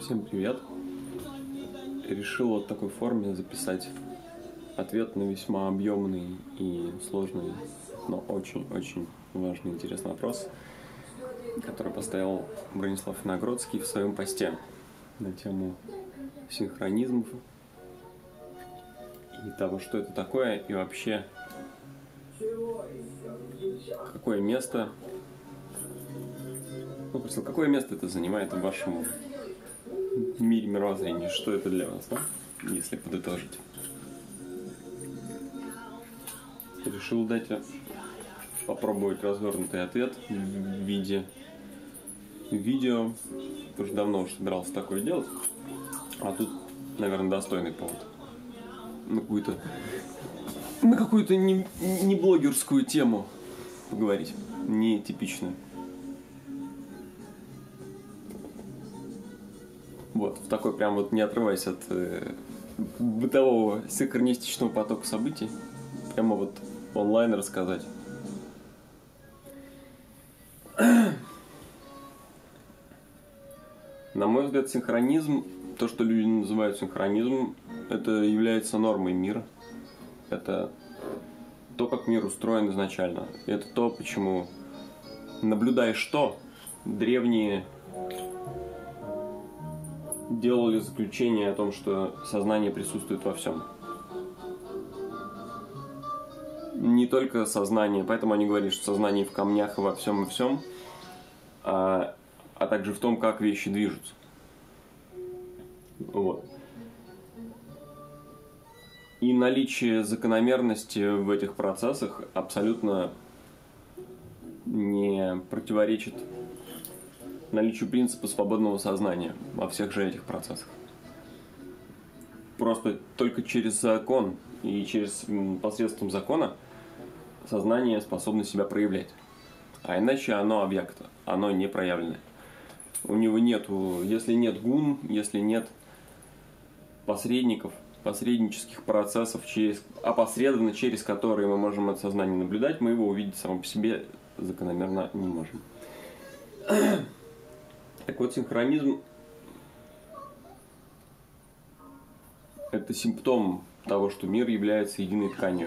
Всем привет! Решил вот в такой форме записать ответ на весьма объемный и сложный, но очень-очень важный и интересный вопрос, который поставил Бронислав Виногродский в своем посте на тему синхронизмов и того, что это такое, и вообще какое место, какое место это занимает в вашем мире мировоззрения, что это для вас, да? Если подытожить. Решил дать попробовать развернутый ответ в виде видео. Уже давно собирался такое делать, а тут, наверное, достойный повод. На какую-то не блогерскую тему поговорить, не типичную. Вот, в такой прям вот не отрываясь от бытового синхронистичного потока событий, прямо вот онлайн рассказать. На мой взгляд, синхронизм, то, что люди называют синхронизмом, это является нормой мира. Это то, как мир устроен изначально. Это то, почему, наблюдая что, древние делали заключение о том, что сознание присутствует во всем. Не только сознание, поэтому они говорили, что сознание в камнях и во всем, а также в том, как вещи движутся. Вот. И наличие закономерности в этих процессах абсолютно не противоречит наличию принципа свободного сознания во всех же этих процессах. Просто только через закон и через посредством закона сознание способно себя проявлять. А иначе оно объект, оно не проявленное. У него нету, если нет гун, если нет посредников, посреднических процессов, опосредованно через которые мы можем это сознание наблюдать, мы его увидеть само по себе закономерно не можем. Так вот, синхронизм – это симптом того, что мир является единой тканью.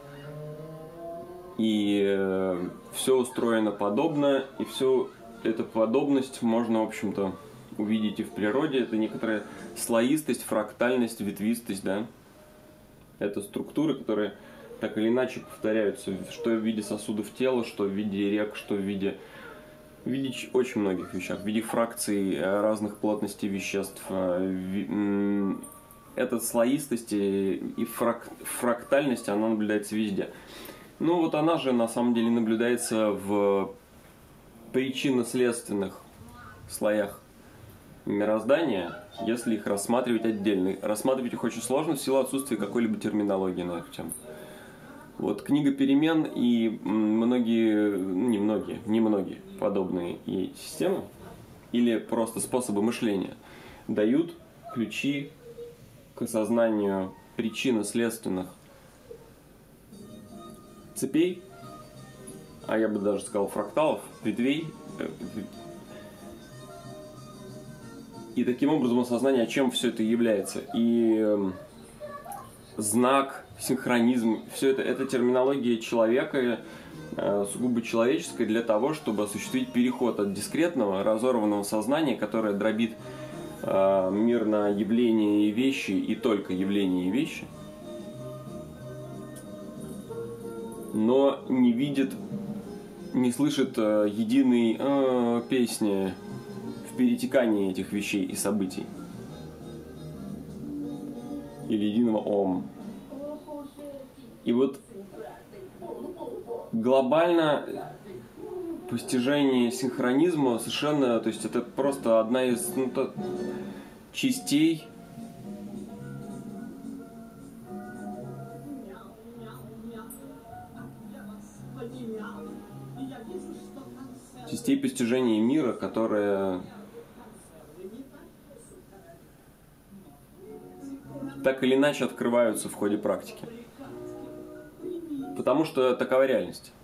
И все устроено подобно, и всю эту подобность можно, в общем-то, увидеть и в природе. Это некоторая слоистость, фрактальность, ветвистость, да? Это структуры, которые так или иначе повторяются, что в виде сосудов тела, что в виде рек, что в виде очень многих вещах, в виде фракций разных плотностей веществ. Эта слоистость и фрактальность, она наблюдается везде. Ну вот она же на самом деле наблюдается в причинно-следственных слоях мироздания, если их рассматривать отдельно. Рассматривать их очень сложно в силу отсутствия какой-либо терминологии на эту тему. Вот книга перемен и немногие подобные ей системы или просто способы мышления дают ключи к осознанию причинно-следственных цепей, а я бы даже сказал фракталов, ветвей, и таким образом осознание, чем все это является. И знак, синхронизм, все это терминология человека, сугубо человеческая, для того, чтобы осуществить переход от дискретного, разорванного сознания, которое дробит мир на явления и вещи, и только явления и вещи, но не видит, не слышит единой песни в перетекании этих вещей и событий. Или единого ом. И вот глобально постижение синхронизма совершенно, то есть это просто одна из частей постижения мира, которая так или иначе открываются в ходе практики. Потому что такова реальность.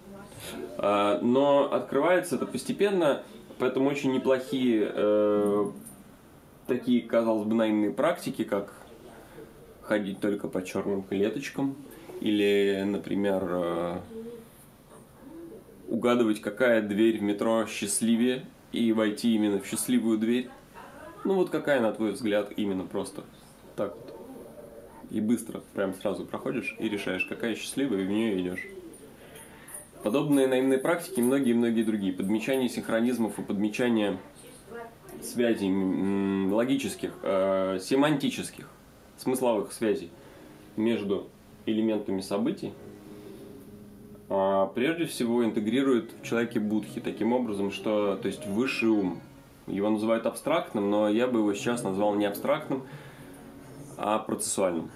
Но открывается это постепенно, поэтому очень неплохие такие, казалось бы, наивные практики, как ходить только по черным клеточкам, или, например, угадывать, какая дверь в метро счастливее, и войти именно в счастливую дверь. Ну вот какая, на твой взгляд, именно просто так вот. И быстро, прям сразу проходишь и решаешь, какая счастливая, и в нее идешь. Подобные наивные практики многие-многие другие. Подмечание синхронизмов и подмечание связей логических, семантических, смысловых связей между элементами событий прежде всего интегрирует в человеке будхи таким образом, что, то есть высший ум, его называют абстрактным, но я бы его сейчас назвал не абстрактным, а процессуальным.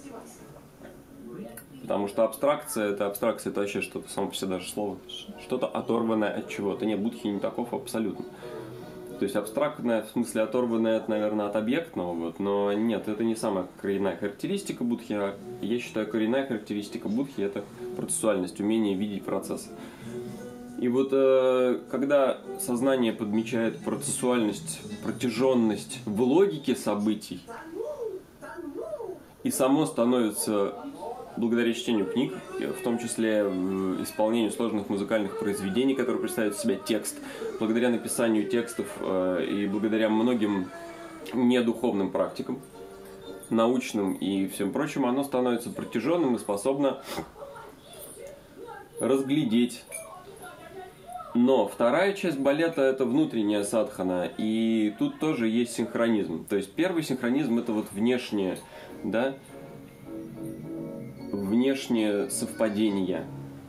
Потому что абстракция это вообще что-то само по себе даже слово, что-то оторванное от чего-то. Нет, будхи не таков абсолютно. То есть абстрактное, в смысле оторванное, это, наверное, от объектного, вот, но нет, это не самая коренная характеристика будхи, а я считаю, коренная характеристика будхи – это процессуальность, умение видеть процесс. И вот когда сознание подмечает процессуальность, протяженность в логике событий, и само становится, благодаря чтению книг, в том числе исполнению сложных музыкальных произведений, которые представляют в себя текст, благодаря написанию текстов и благодаря многим недуховным практикам, научным и всем прочим, оно становится протяженным и способно разглядеть. Но вторая часть балета – это внутренняя садхана, и тут тоже есть синхронизм. То есть первый синхронизм – это вот внешнее, да, внешнее совпадение.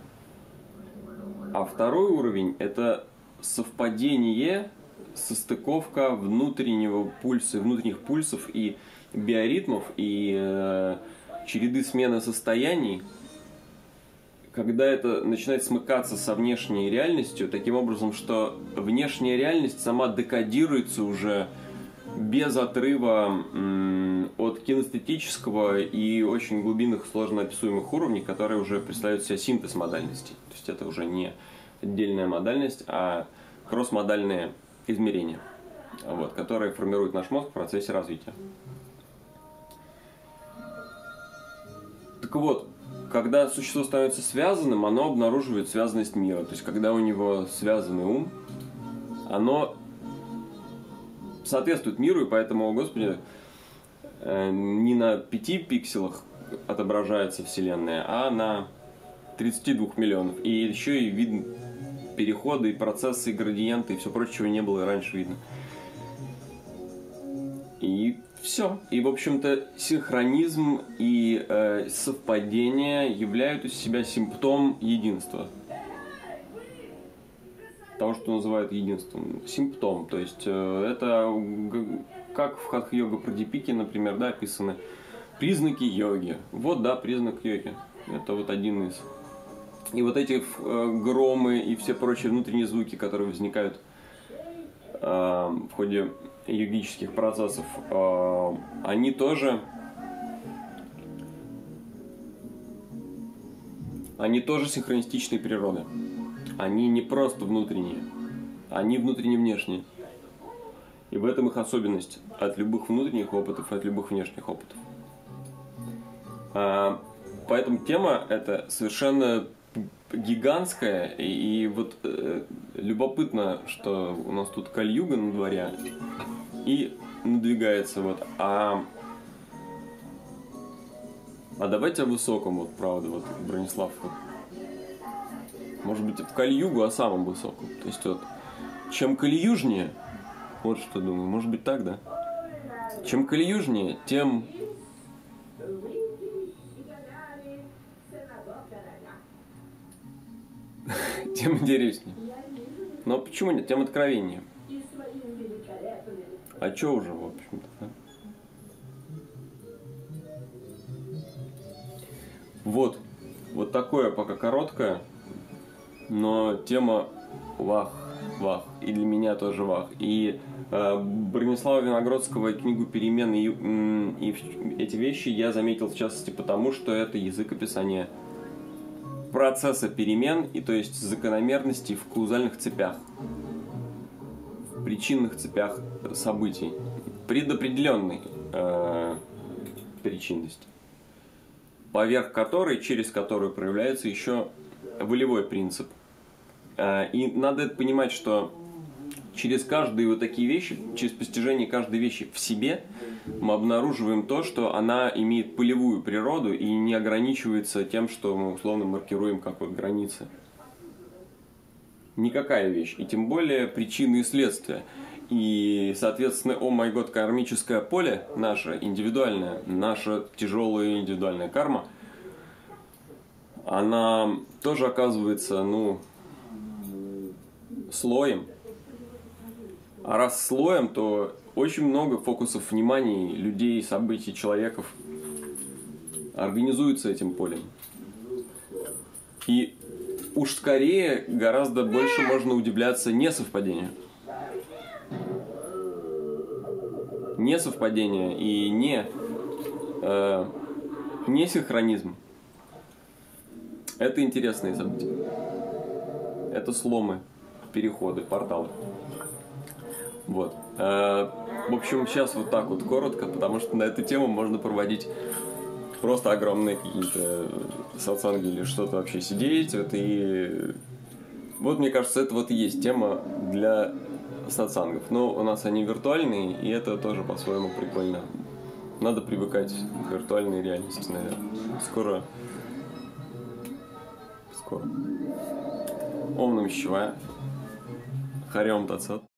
А второй уровень – это совпадение, состыковка внутреннего пульса, внутренних пульсов и биоритмов, и череды смены состояний, когда это начинает смыкаться со внешней реальностью, таким образом, что внешняя реальность сама декодируется уже без отрыва от кинестетического и очень глубинных, сложно описуемых уровней, которые уже представляют себе синтез модальностей. То есть это уже не отдельная модальность, а кросс-модальные измерения, вот, которые формируют наш мозг в процессе развития. Так вот, когда существо становится связанным, оно обнаруживает связанность мира. То есть, когда у него связанный ум, оно соответствует миру, и поэтому, Господи, не на 5 пикселах отображается Вселенная, а на 32 миллионов. И еще и видно переходы, и процессы, и градиенты, и все прочее, чего не было и раньше видно. И все. И, в общем-то, синхронизм и совпадение являют из себя симптом единства. Того, что называют единством. Симптом. То есть, это как в хатха-йога-прадипике, например, да, описаны признаки йоги. Вот, да, признак йоги. Это вот один из. И вот эти громы и все прочие внутренние звуки, которые возникают в ходе йогических процессов, они тоже синхронистичной природы. Они не просто внутренние, они внутренне-внешние. И в этом их особенность от любых внутренних опытов и от любых внешних опытов. Поэтому тема эта совершенно гигантская, и вот любопытно, что у нас тут Кали-юга на дворе и надвигается вот, а давайте о высоком, вот правда, вот Бронислав, вот, может быть в Кали-югу о самом высоком, то есть вот чем кали-южнее, вот что думаю, может быть так, да? Чем кали-южнее, тем интереснее. Но почему нет? Тем откровеннее. А чё уже, в общем-то, да? Вот такое пока короткое, но тема вах, и для меня тоже вах. И Бронислава Виногродского книгу «Перемен» и эти вещи я заметил в частности потому, что это язык описания процесса перемен, и то есть закономерностей в каузальных цепях, в причинных цепях событий. предопределенной причинности, поверх которой, через которую проявляется еще волевой принцип. И надо понимать, что через каждые вот такие вещи, через постижение каждой вещи в себе, мы обнаруживаем то, что она имеет полевую природу и не ограничивается тем, что мы условно маркируем как вот границы. Никакая вещь, и тем более причины и следствия. И, соответственно, о май год, кармическое поле, наше индивидуальное, наша тяжелая индивидуальная карма, она тоже оказывается, слоем. А раз слоем, то очень много фокусов внимания людей, событий, человеков организуется этим полем. И уж скорее гораздо больше можно удивляться несовпадению. Несовпадение и не синхронизм. Это интересные события. Это сломы, переходы, порталы. Вот. В общем, сейчас вот так вот коротко, потому что на эту тему можно проводить просто огромные какие-то сатсанги или что-то вообще сидеть. И вот, мне кажется, это вот и есть тема для сатсангов. Но у нас они виртуальные, и это тоже по-своему прикольно. Надо привыкать к виртуальной реальности, наверное. Скоро. Ом Намah Шивая. Харьям Тат Сат.